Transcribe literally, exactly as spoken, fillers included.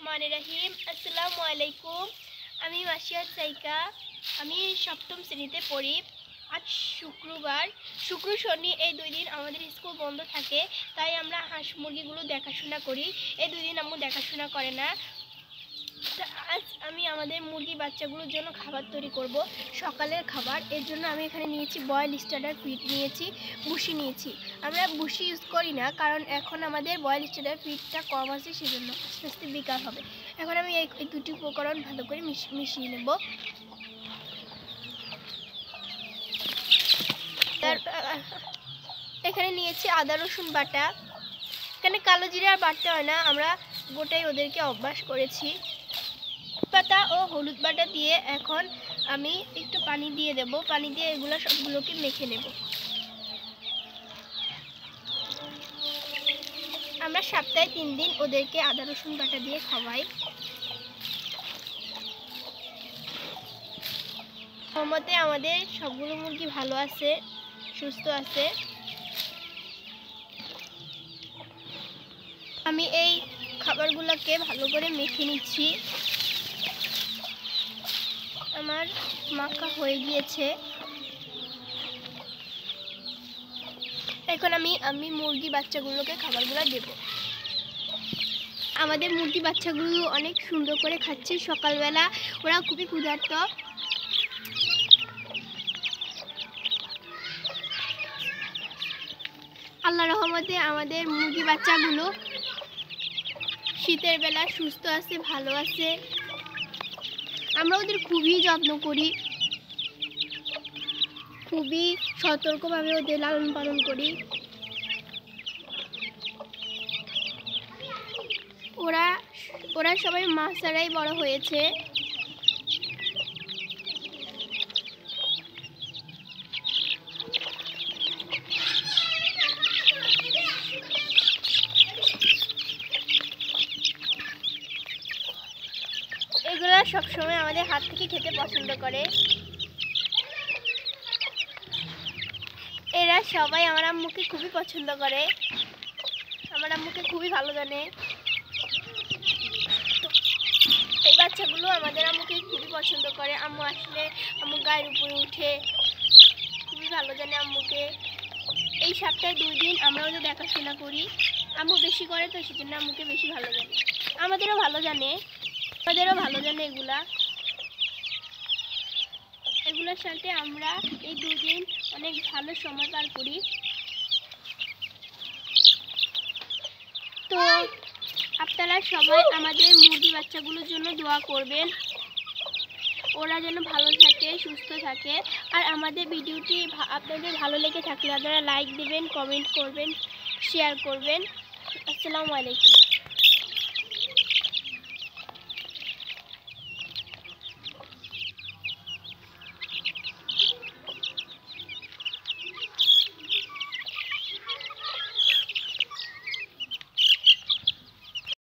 রহমানির রহিম। আসসালামু আলাইকুম। আমি মাসিয়াত সাইকা। আমি সপ্তম শ্রেণীতে পড়ি। আজ শুক্রবার, শুক্র শনি এই দুই দিন আমাদের স্কুল বন্ধ থাকে, তাই আমরা হাঁস মুরগিগুলো দেখাশোনা করি। এই দুই দিন আম্মু দেখাশোনা করে না। আজ আমি আমাদের মুরগি বাচ্চাগুলোর জন্য খাবার তৈরি করব, সকালের খাবার। এর জন্য আমি এখানে নিয়েছি বয়েল স্টার্টার ফিড, নিয়েছি ভুসি নিয়েছি। আমরা ভুসি ইউজ করি না, কারণ এখন আমাদের বয়েল স্টার্টার ফিডটা কম আছে, সেজন্য আস্তে আস্তে বিকার হবে। এখন আমি এই দুটি উপকরণ ভালো করে মিশিয়ে নেব। এখানে নিয়েছি আদা রসুন বাটা। এখানে কালো জিরা আর বাটতে হয় না, আমরা গোটাই ওদেরকে অভ্যাস করেছি। পাতা ও হলুদ বাটা দিয়ে এখন আমি একটু পানি দিয়ে দেব। পানি দিয়ে এগুলো সবগুলোকে মেখে নেব। আমরা সপ্তাহে তিন দিন ওদেরকে আদা রসুন বাটা দিয়ে খাওয়াই। রহমতে আমাদের সবগুলো মুরগি ভালো আছে, সুস্থ আছে। আমি এই খাবারগুলোকে ভালো করে মেখে নিচ্ছি। আমার মাখা হয়ে গিয়েছে। এখন আমি আমি মুরগি বাচ্চাগুলোকে খাবারগুলো দেব। আমাদের মুরগি বাচ্চাগুলো অনেক সুন্দর করে খাচ্ছে। সকালবেলা ওরা খুবই ক্ষুধার্ত। আল্লাহর রহমতে আমাদের মুরগি বাচ্চাগুলো শীতের বেলা সুস্থ আছে, ভালো আছে। আমরা ওদের খুবই যত্ন করি, খুবই সতর্কভাবে ওদের লালন পালন করি। ওরা ওরা সবাই মা ছাড়াই বড় হয়েছে। এগুলা সবসময় আমাদের হাত থেকে খেতে পছন্দ করে। এরা সবাই আমার আম্মুকে খুবই পছন্দ করে, আমার আম্মুকে খুবই ভালো জানে। এই বাচ্চাগুলো আমাদের আম্মুকে খুবই পছন্দ করে। আম্মু আসলে আম্মু গায়ের উপরে উঠে, খুবই ভালো জানে আম্মুকে। এই সপ্তাহে দুই দিন আমরা ওদের দেখাশোনা করি। আম্মু বেশি করে তো, সেজন্য আম্মুকে বেশি ভালো জানে। আমাদেরও ভালো জানে, আমাদেরও ভালো জানে এগুলা। এগুলোর সাথে আমরা এই দুই দিন অনেক ভালো সময় পার করি। তো আপনারা সবাই আমাদের মুরগি বাচ্চাগুলোর জন্য দোয়া করবেন, ওরা যেন ভালো থাকে, সুস্থ থাকে। আর আমাদের ভিডিওটি আপনাদের ভালো লেগে থাকলে আপনারা লাইক দেবেন, কমেন্ট করবেন, শেয়ার করবেন। আসসালামু আলাইকুম।